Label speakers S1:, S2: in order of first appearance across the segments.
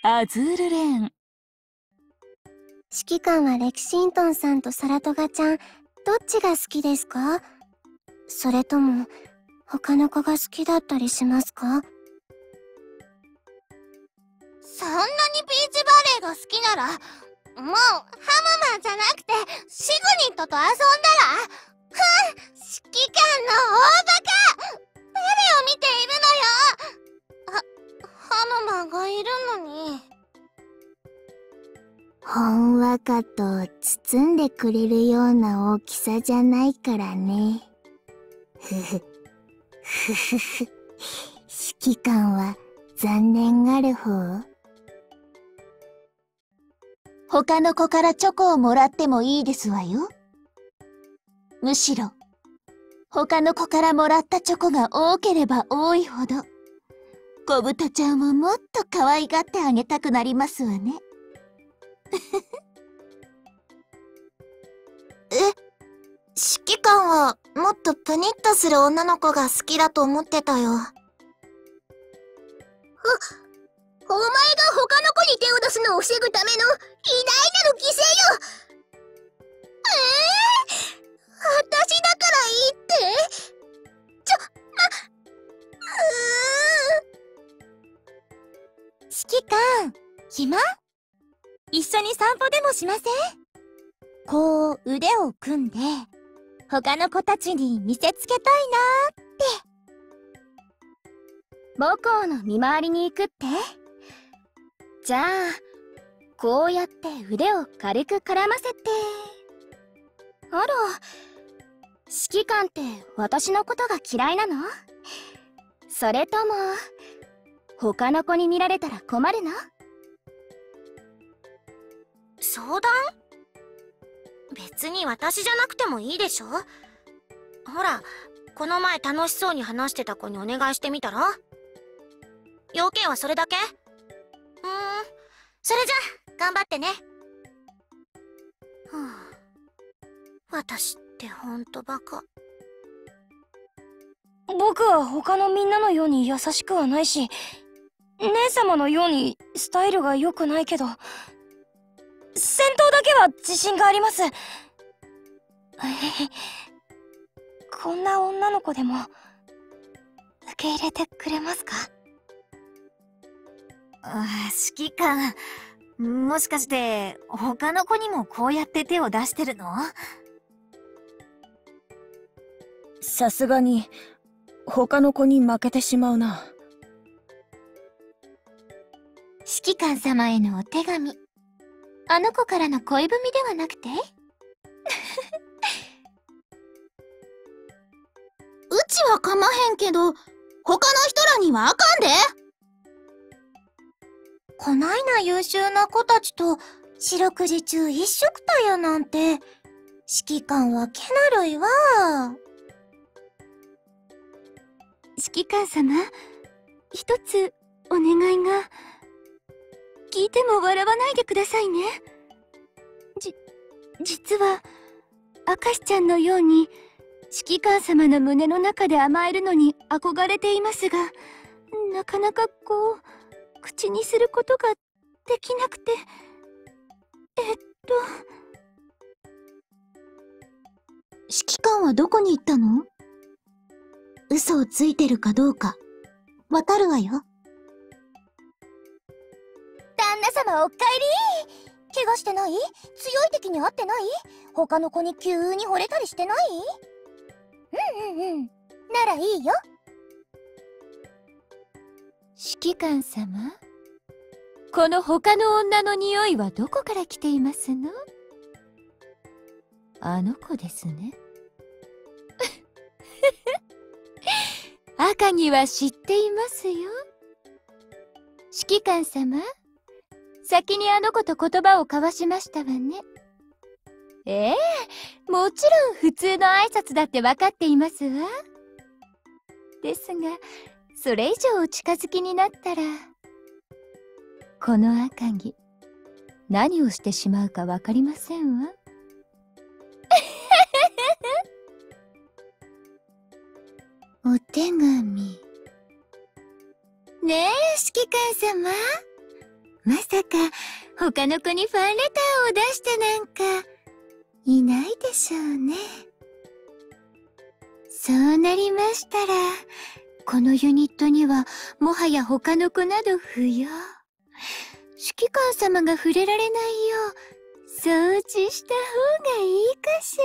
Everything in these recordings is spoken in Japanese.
S1: アズールレーン。
S2: 指揮官はレキシントンさんとサラトガちゃん、どっちが好きですか？それとも、他の子が好きだったりしますか？
S3: そんなにビーチバレーが好きなら、もうハムマンじゃなくてシグニットと遊んだら？指揮官の大バカ！誰を見ているのよ！ハムマンがいるのに。
S2: ほんわかと包んでくれるような大きさじゃないからね。ふふ。ふふふ。指揮官は残念がる方？
S3: 他の子からチョコをもらってもいいですわよ。むしろ、他の子からもらったチョコが多ければ多いほど、小豚ちゃんをもっと可愛がってあげたくなりますわね。
S2: 指揮官はもっとプニッとする女の子が好きだと思ってたよ。
S3: お前が他の子に手を出すのを防ぐための偉大なる犠牲よ。私だからいいって？
S2: 指揮官、暇？一緒に散歩でもしません？こう腕を組んで他の子たちに見せつけたいなーって。母校の見回りに行くって？じゃあこうやって腕を軽く絡ませて。あら、指揮官って私のことが嫌いなの？それとも他の子に見られたら困るの？
S3: 相談？別に私じゃなくてもいいでしょ。ほら、この前楽しそうに話してた子にお願いしてみたら？要件はそれだけ？それじゃ頑張ってね。私ってほんとバカ。
S2: 僕は他のみんなのように優しくはないし、姉様のようにスタイルが良くないけど、戦闘だけは自信があります。こんな女の子でも受け入れてくれますか？
S1: 指揮官、もしかして他の子にもこうやって手を出してるの？
S4: さすがに他の子に負けてしまうな。
S2: 指揮官様へのお手紙、あの子からの恋文ではなくて？
S3: うちはかまへんけど、他の人らにはあかんで。
S2: こないな優秀な子たちと四六時中一緒くたやなんて、指揮官は気なるいわ。指揮官様、一つお願いが。聞いても笑わないでくださいね。実は明石ちゃんのように指揮官様の胸の中で甘えるのに憧れていますが、なかなかこう口にすることができなくて。
S3: 指揮官はどこに行ったの？嘘をついてるかどうかわかるわよ。
S2: 旦那様おっかえり。怪我してない？強い敵に会ってない？他の子に急に惚れたりしてない？ならいいよ。
S5: 指揮官様、この他の女の匂いはどこから来ていますの？あの子ですね。赤城は知っていますよ。指揮官様、先にあの子と言葉を交わしましたわね。もちろん普通の挨拶だって分かっていますわ。ですが、それ以上お近づきになったら、この赤城、何をしてしまうか分かりませんわ。
S2: お手紙。ねえ、指揮官様。
S5: まさか他の子にファンレターを出してなんかいないでしょうね。そうなりましたら、このユニットにはもはや他の子など不要。指揮官様が触れられないよう掃除した方がいいかしら。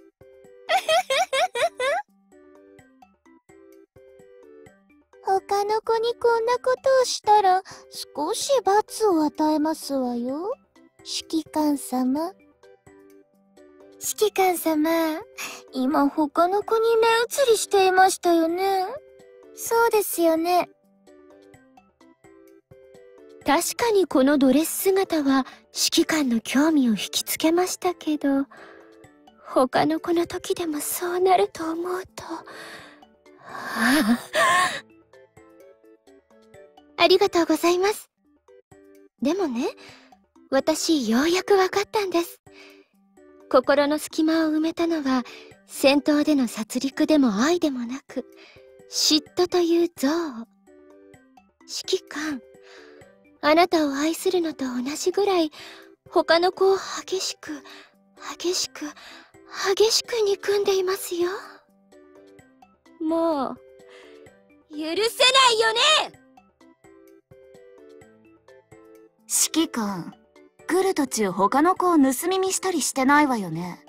S3: 他の子にこんなことをしたら少し罰を与えますわよ、指揮官様。
S5: 指揮官様、今他の子に目移りしていましたよね。そうですよね。確かにこのドレス姿は指揮官の興味を引きつけましたけど、他の子の時でもそうなると思うと、ありがとうございます。でもね、私ようやくわかったんです。心の隙間を埋めたのは、戦闘での殺戮でも愛でもなく、嫉妬という憎悪。指揮官、あなたを愛するのと同じぐらい、他の子を激しく憎んでいますよ。もう、許せないよね。
S3: 指揮官、来る途中他の子を盗み見したりしてないわよね。